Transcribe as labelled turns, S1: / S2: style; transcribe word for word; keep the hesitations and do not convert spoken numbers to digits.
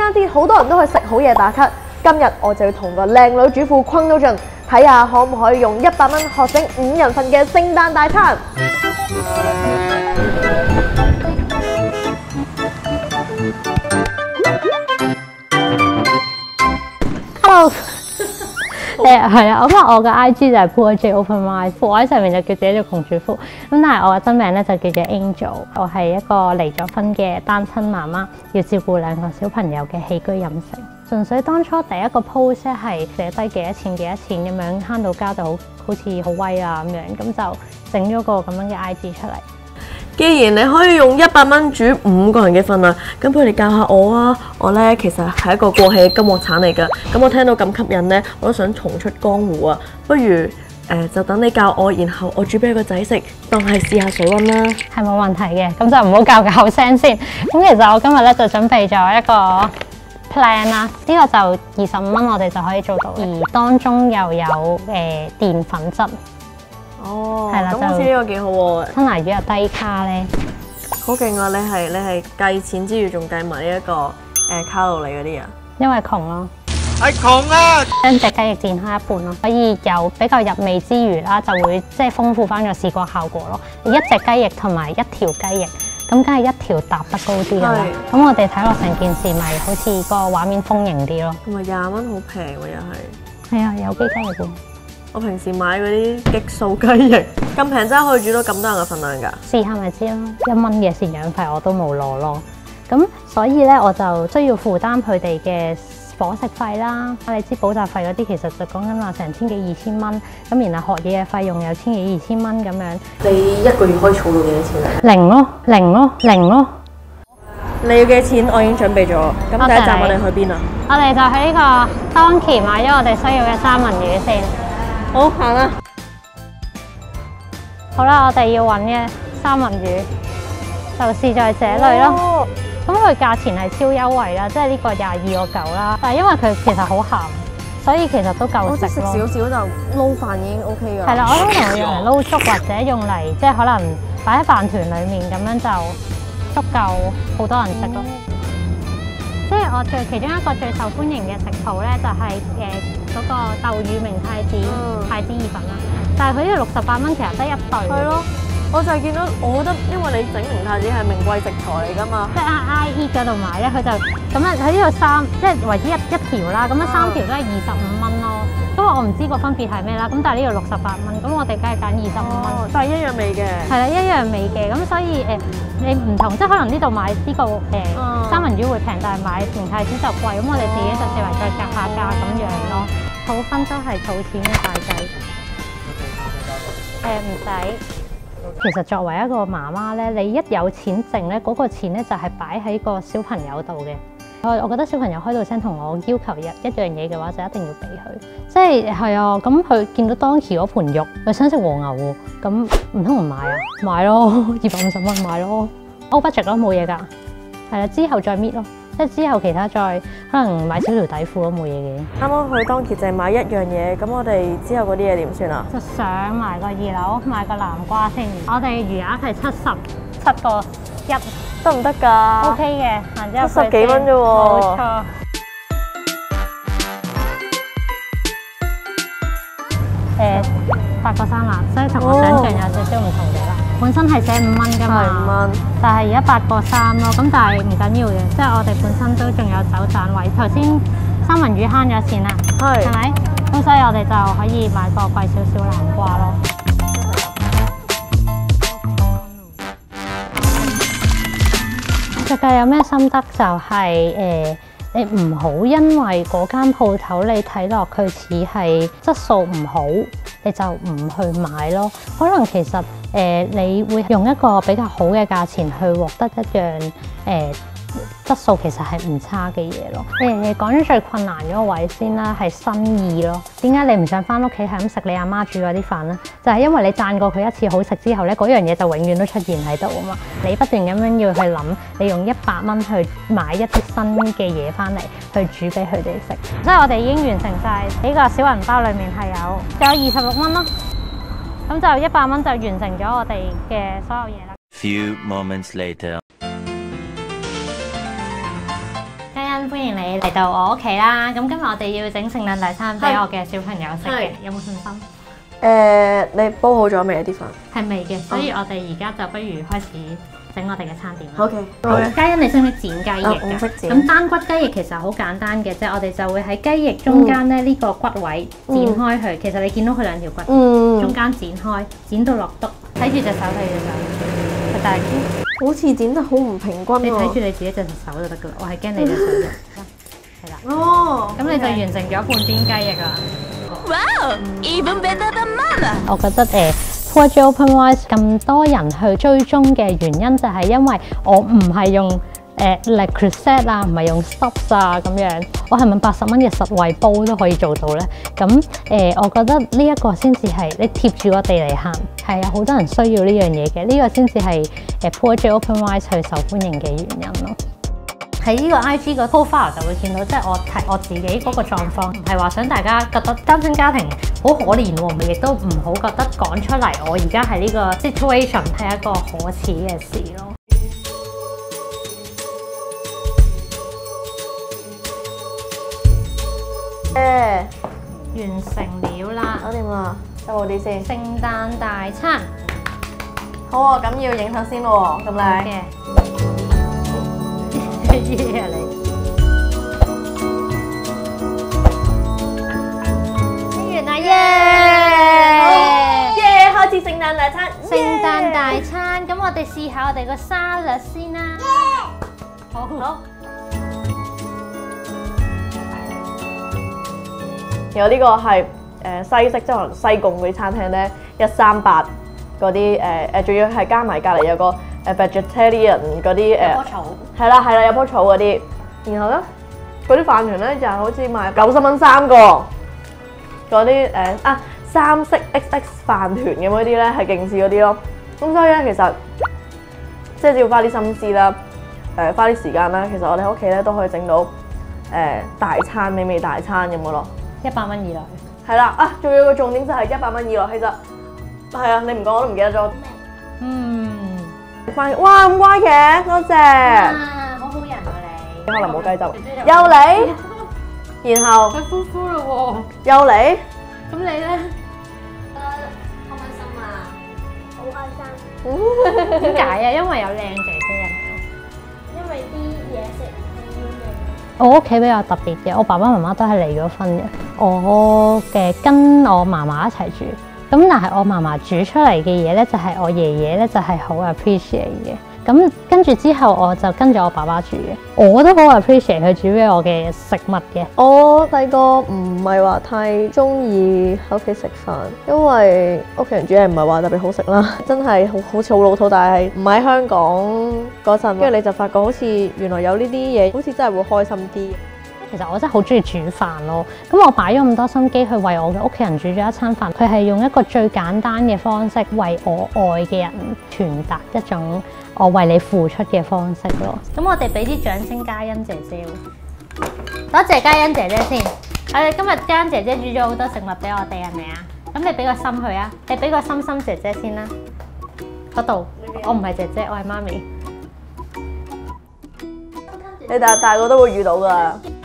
S1: 單啲，好多人都去食好嘢打卡。今日我就要同個靚女主婦坤到盡，睇下可唔可以用一百蚊學整五人份嘅聖誕大餐。
S2: Hello。誒係啊，咁啊我嘅 I G 就係 Poor J Open Mind， 副喺上面就叫自己做窮主婦。咁但係我嘅真名咧就叫做 Angel， 我係一個離咗婚嘅單親媽媽，要照顧兩個小朋友嘅起居飲食。純粹當初第一個 post 咧係寫低幾多錢幾多錢咁樣慳到家就好好似好威啊咁樣，咁就整咗個咁樣嘅 I G 出嚟。
S1: 既然你可以用一百蚊煮五個人嘅份量，咁不如你教下我啊！我咧其實係一個過氣嘅金鑊鏟嚟㗎，咁我聽到咁吸引咧，我都想重出江湖啊！不如誒、呃、就等你教我，然後我煮俾個仔食，當係試下水溫啦。係
S2: 冇問題嘅，咁就唔好教教聲先。咁其實我今日咧就準備咗一個 plan 啦，呢、這個就二十五蚊我哋就可以做到，而當中又有誒、呃、澱粉質。
S1: 哦，係啦，咁好似呢個幾好喎，
S2: 吞拿魚又低卡咧，
S1: 好勁啊！你係你係計錢之餘仲計埋呢一個誒、呃、卡路里嗰啲啊？
S2: 因為窮咯，
S3: 係窮啊！
S2: 將隻雞翼剪開一半咯，可以有比較入味之餘啦，就會即係豐富翻個視覺效果咯。一隻雞翼同埋一條雞翼，咁梗係一條搭得高啲㗎啦。咁我哋睇落成件事咪好似個畫面豐盈啲咯。
S1: 同埋廿蚊好平喎，又係。
S2: 係啊，有機雞翼喎。
S1: 我平時買嗰啲激素雞翼，咁平真係可以煮到咁多人嘅份量㗎？試下咪知咯，一蚊嘅贍養費我都冇攞咯。咁所以咧，我就需要負擔佢哋嘅伙食費啦。你知補習費嗰啲其實就講緊話成千幾二千蚊，咁然後學嘢嘅費用有千幾二千蚊咁樣。你一個月可以儲到幾多錢啊？零咯，零咯，零咯。你要嘅錢我已經準備咗，咁第一站我哋去邊啊？我哋就喺呢個 Donkey 買咗我哋需要嘅三文魚先。好，行啦！好啦，我哋要揾嘅三文魚就是在這裏咯。咁佢價錢係超優惠啦，即係呢個廿二個九啦。但係因為佢其實好鹹，所以其實都夠食咯。食少少就撈飯已經 OK 㗎。係啦，我都同佢用嚟撈粥或者用嚟即係可能擺喺飯團裡面咁樣就足夠好多人食咯。即係我最其中一個最受歡迎嘅食譜咧，就係誒嗰個豆乳明太子、嗯、太子意粉啦。但係佢呢個六十八蚊，其實得一對。係咯，我就係見到，我覺得因為你整明太子係名貴食材嚟㗎嘛。即係 I E 嗰度買咧，佢就咁樣喺呢度三，即係為之一一條啦。咁樣三條都係二十五蚊咯。因為我唔知個分別係咩啦。咁但係呢度六十八蚊，咁我哋梗係揀二十五蚊。但係一樣味嘅。係啦，一樣味嘅。咁所以誒。呃你唔同，即係可能呢度買呢、這個誒、呃嗯、三文魚會平，但係買明太子就貴，咁我哋自己就視為再夾下價咁樣咯。儲分都係儲錢嘅大仔。誒唔使。其實作為一個媽媽咧，你一有錢剩咧，嗰、那個錢咧就係擺喺個小朋友度嘅。我我覺得小朋友開到聲同我要求一一樣嘢嘅話，就一定要俾佢。即係係啊，咁佢見到 Donkey 嗰盤肉，佢想食和牛喎，咁唔通唔買啊？買咯，二百五十蚊買咯 ，O budget 咯，冇嘢㗎。係啦，之後再搣咯，即係之後其他再可能買少條底褲咯，冇嘢嘅。啱啱去 Donkey 就係買一樣嘢，咁我哋之後嗰啲嘢點算啊？就上埋個二樓買個南瓜先。我哋餘額係七十七個一。得唔得㗎 ？O K 嘅，行之後七十幾蚊啫喎。冇錯。誒，八個三啦，所以同我想象有少少唔同嘅啦。本身係寫五蚊㗎嘛，五蚊，但係而家八個三咯。咁但係唔緊要嘅，即係我哋本身都仲有走盞位。頭先三文魚慳咗錢啦，係，係咪？咁所以我哋就可以買個貴少少南瓜咯。食嘅有咩心得就係、是、誒、呃，你唔好因為嗰間鋪頭你睇落佢似係質素唔好，你就唔去買咯。可能其實誒、呃，你會用一個比較好嘅價錢去獲得一樣誒、呃、質素其實係唔差嘅嘢咯。誒講咗最困難嗰個位先啦，係新意咯。點解你唔想翻屋企係咁食你阿媽煮嗰啲飯咧？就係、是、因為你讚過佢一次好食之後咧，嗰樣嘢就永遠都出現喺度啊嘛。你不斷咁樣要去諗，你用一百蚊去買一啲新嘅嘢翻嚟去煮俾佢哋食。即係我哋已經完成晒呢個小銀包，裡面係有仲有二十六蚊咯。咁就一百蚊就完成咗我哋嘅所有嘢啦。
S3: Few moments later。
S2: 欣欣
S1: 歡迎你嚟到我屋企啦！咁今日我哋要整聖誕大餐俾我嘅小朋友食嘅，有冇信心？
S3: 誒，你煲好咗未啲飯？
S1: 係未嘅，所以我哋而家就不如開始整我哋嘅餐點啦。
S3: OK，
S1: 好。嘉欣，你識唔識剪雞翼㗎？
S3: 我識剪。
S1: 咁單骨雞翼其實好簡單嘅啫，我哋就會喺雞翼中間咧呢個骨位剪開佢。其實你見到佢兩條骨，中間剪開，剪到落篤，睇住隻手，睇住隻手，佢大啲。
S3: 好似剪得好唔平均喎。
S1: 你睇住你自己隻手就得㗎啦，我係驚你隻手啫。係啦。
S3: 哦。
S1: 咁你就完成咗半邊雞翼啦。
S4: Wow, even better than mama.
S2: 我覺得誒 Poor J OpenRice 咁多人去追蹤嘅原因就係因為我唔係用誒 Le Creuset 啊，唔係用 Stubbs 啊咁樣，我係咪八十蚊嘅實惠煲都可以做到咧？咁誒、呃，我覺得呢一個先至係你貼住個地嚟行，係啊，好多人需要呢樣嘢嘅，呢、這個先至係誒 Poor J OpenRice 去受歡迎嘅原因咯。喺呢個 I G 個 profile 就會見到，即係我睇我自己嗰個狀況，唔係話想大家覺得單親家庭好可憐喎，亦都唔好覺得講出嚟我而家係呢個 situation 係一個可恥嘅事咯。
S3: 誒，
S1: 完成了啦！
S3: 搞掂啦，收好啲先。
S1: 聖誕大餐，
S3: 好啊，咁要影相先喎，咁靚
S1: 嘅。耶啊你！完啦耶！
S3: 耶！開始聖誕大餐。
S1: 聖誕大餐，咁我哋試下我哋個沙律先啦。好。好。
S3: 然後呢個係誒西式，即係可能西貢嗰啲餐廳咧，一三八嗰啲誒誒，仲要係加埋隔離有個誒 vegetarian 嗰啲誒，
S1: 有棵草，
S3: 係啦係啦，有棵草嗰啲。然後咧，嗰啲飯團咧就係好似賣九十蚊三個，嗰啲誒啊三色 X X 飯團咁嗰啲咧係勁似嗰啲咯。咁所以咧其實即係只要花啲心思啦，誒花啲時間啦，其實我哋喺屋企咧都可以整到誒大餐美味大餐咁嘅咯。
S1: 一百蚊以內。
S3: 係啦，啊，仲有個重點就係一百蚊以內，其實係啊，你唔講我都唔記得咗。
S1: 嗯。
S3: 哇，咁乖嘅，多謝。
S1: 啊，好好人啊你。
S3: 可能冇雞汁。又嚟。然後。
S1: 佢呼呼咯
S3: 喎。又嚟。
S1: 咁你咧？
S4: 開唔開心啊？好開心。
S1: 點解啊？因為有靚姐姐啊。
S4: 因為啲嘢食好味。
S2: 我屋企比較特別嘅，我爸爸媽媽都係離咗婚嘅，我嘅跟我嫲嫲一齊住，咁但係我嫲嫲煮出嚟嘅嘢咧，就係我爺爺咧就係好 appreciate 嘅，咁跟住之後我就跟咗我爸爸煮嘅，我都好 appreciate 佢煮俾我嘅食物嘅。
S3: 我細個唔係話太中意喺屋企食飯，因為屋企人煮嘢唔係話特別好食啦，真係好好似好老土，但係唔喺香港嗰陣，跟住你就發覺好似原來有呢啲嘢，好似真係會開心啲。
S2: 其實我真係好中意煮飯咯，咁我擺咗咁多心機去為我嘅屋企人煮咗一餐飯，佢係用一個最簡單嘅方式為我愛嘅人傳達一種我為你付出嘅方式咯。
S1: 咁我哋俾啲掌聲嘉欣姐姐喎，多謝嘉欣姐姐先。我哋今日嘉欣姐姐煮咗好多食物俾我哋，係咪啊？咁你俾個心佢啊，你俾個心心姐姐先啦。嗰度，我唔係姐姐，我係媽咪。
S3: 你大大個都會遇到㗎。